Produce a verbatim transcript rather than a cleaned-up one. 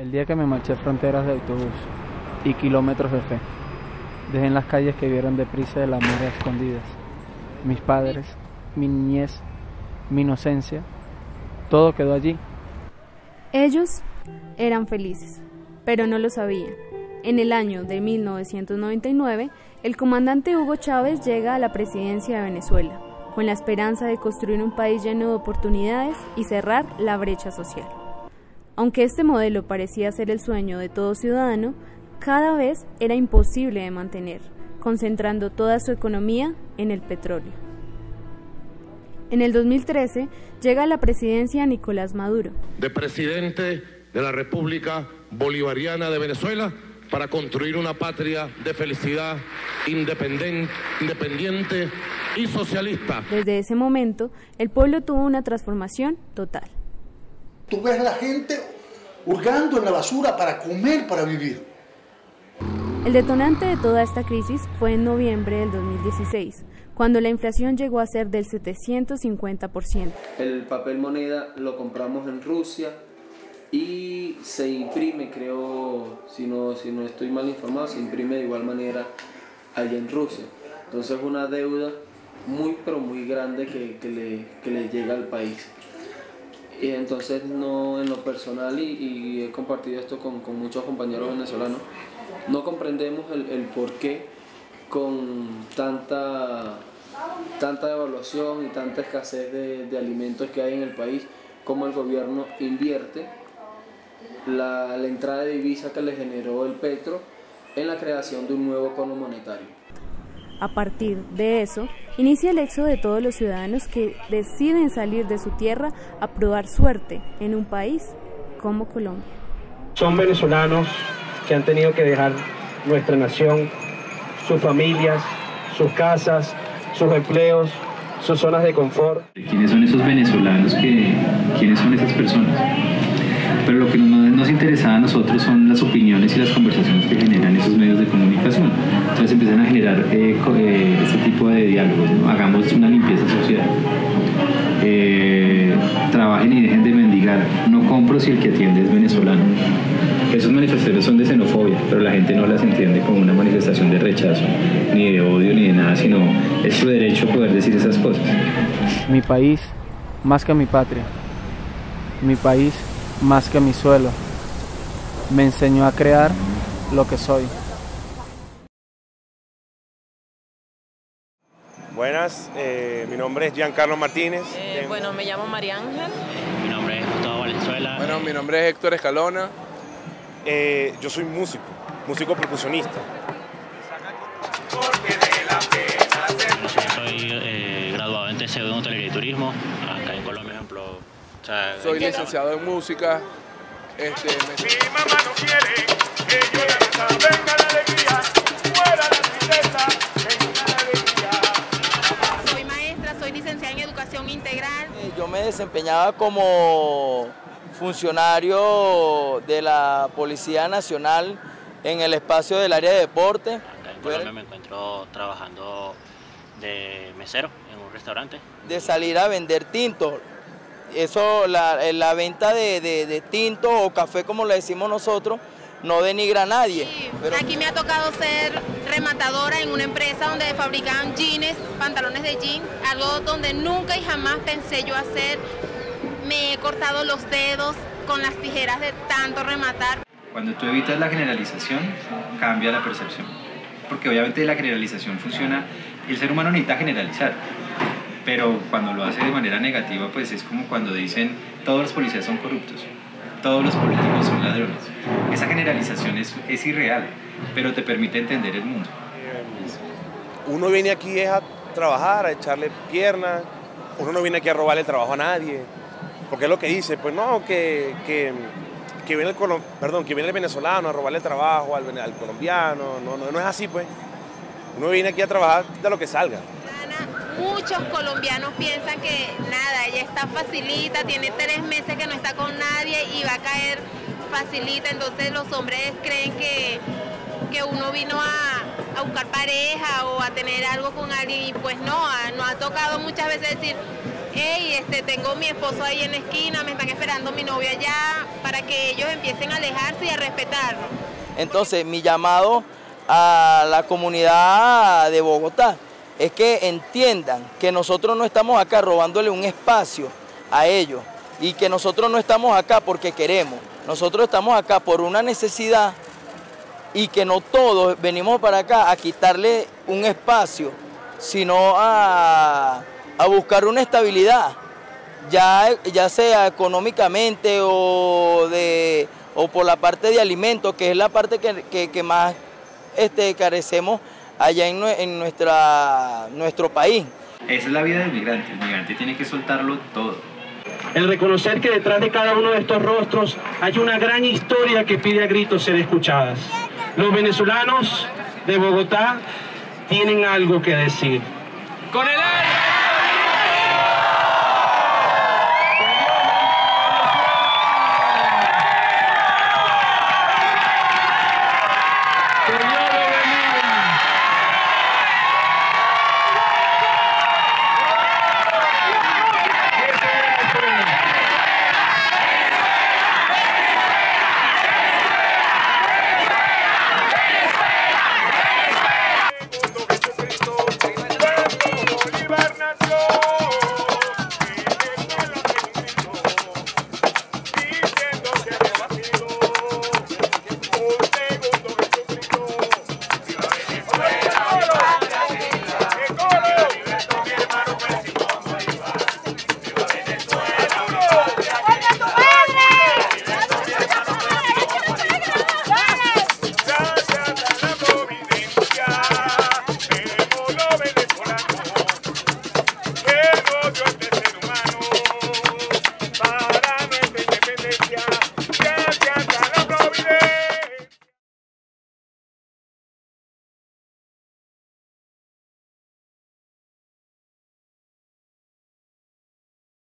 El día que me marché fronteras de autobús y kilómetros de fe, dejé en las calles que vieron deprisa el amor a escondidas. Mis padres, mi niñez, mi inocencia, todo quedó allí. Ellos eran felices, pero no lo sabían. En el año de mil novecientos noventa y nueve, el comandante Hugo Chávez llega a la presidencia de Venezuela, con la esperanza de construir un país lleno de oportunidades y cerrar la brecha social. Aunque este modelo parecía ser el sueño de todo ciudadano, cada vez era imposible de mantener, concentrando toda su economía en el petróleo. En el dos mil trece llega a la presidencia Nicolás Maduro, de presidente de la República Bolivariana de Venezuela, para construir una patria de felicidad independiente, independiente y socialista. Desde ese momento, el pueblo tuvo una transformación total. Tú ves a la gente hurgando en la basura para comer, para vivir. El detonante de toda esta crisis fue en noviembre del dos mil dieciséis, cuando la inflación llegó a ser del setecientos cincuenta por ciento. El papel moneda lo compramos en Rusia y se imprime, creo, si no, si no estoy mal informado, se imprime de igual manera allá en Rusia. Entonces es una deuda muy pero muy grande que, que, le, que le llega al país. Y entonces no, en lo personal, y, y he compartido esto con, con muchos compañeros venezolanos, no comprendemos el, el por qué con tanta, tanta devaluación y tanta escasez de, de alimentos que hay en el país, como el gobierno invierte la, la entrada de divisa que le generó el petro en la creación de un nuevo cono monetario. A partir de eso, inicia el éxodo de todos los ciudadanos que deciden salir de su tierra a probar suerte en un país como Colombia. Son venezolanos que han tenido que dejar nuestra nación, sus familias, sus casas, sus empleos, sus zonas de confort. ¿Quiénes son esos venezolanos? Que, ¿Quiénes son esas personas? Pero lo que nos, nos interesaba a nosotros son las opiniones y las conversaciones que generan esos medios de comunicación. Entonces empiezan a generar eh, eh, este tipo de diálogos, ¿no? Hagamos una limpieza social. Eh, trabajen y dejen de mendigar. No compro si el que atiende es venezolano. Esas manifestaciones son de xenofobia, pero la gente no las entiende como una manifestación de rechazo, ni de odio, ni de nada, sino es su derecho poder decir esas cosas. Mi país, más que mi patria. Mi país, más que mi suelo. Me enseñó a crear lo que soy. Buenas, eh, mi nombre es Giancarlo Martínez. Eh, bueno, me llamo María Ángel. Mi nombre es Gustavo Valenzuela. Bueno, mi nombre es Héctor Escalona. Eh, yo soy músico, músico percusionista. Yo soy eh, graduado en T C U en hotelería y turismo, acá en Colombia, ejemplo. O sea, soy licenciado en música. Este, me... Mi mamá no quiere que yo la mesa venga la alegría, fuera la tristeza, venga la alegría. Soy maestra, soy licenciada en educación integral. Yo me desempeñaba como funcionario de la Policía Nacional en el espacio del área de deporte. Acá en Colombia me encuentro trabajando de mesero en un restaurante. De salir a vender tinto. Eso, la, la venta de, de, de tinto o café, como le decimos nosotros, no denigra a nadie. Sí, pero... Aquí me ha tocado ser rematadora en una empresa donde fabricaban jeans, pantalones de jean, algo donde nunca y jamás pensé yo hacer. Me he cortado los dedos con las tijeras de tanto rematar. Cuando tú evitas la generalización, cambia la percepción. Porque obviamente la generalización funciona, el ser humano necesita generalizar. Pero cuando lo hace de manera negativa, pues es como cuando dicen todos los policías son corruptos, todos los políticos son ladrones. Esa generalización es, es irreal, pero te permite entender el mundo. Uno viene aquí es a trabajar, a echarle piernas. Uno no viene aquí a robarle el trabajo a nadie. Porque es lo que dice, pues no, que, que, que, viene, el colom perdón, que viene el venezolano a robarle el trabajo al, al colombiano. No, no, no es así, pues. Uno viene aquí a trabajar de lo que salga. Muchos colombianos piensan que nada, ella está facilita, tiene tres meses que no está con nadie y va a caer facilita. Entonces los hombres creen que, que uno vino a, a buscar pareja o a tener algo con alguien y pues no, a, nos ha tocado muchas veces decir, hey, este, tengo mi esposo ahí en la esquina, me están esperando mi novia allá, para que ellos empiecen a alejarse y a respetarnos. Entonces, mi llamado a la comunidad de Bogotá es que entiendan que nosotros no estamos acá robándole un espacio a ellos y que nosotros no estamos acá porque queremos, nosotros estamos acá por una necesidad y que no todos venimos para acá a quitarle un espacio, sino a, a buscar una estabilidad, ya, ya sea económicamente o, de, o por la parte de alimentos, que es la parte que, que, que más este, carecemos allá en, en nuestra, nuestro país. Esa es la vida del migrante, el migrante tiene que soltarlo todo. El reconocer que detrás de cada uno de estos rostros hay una gran historia que pide a gritos ser escuchadas. Los venezolanos de Bogotá tienen algo que decir. Con el aire. Bolívar nació.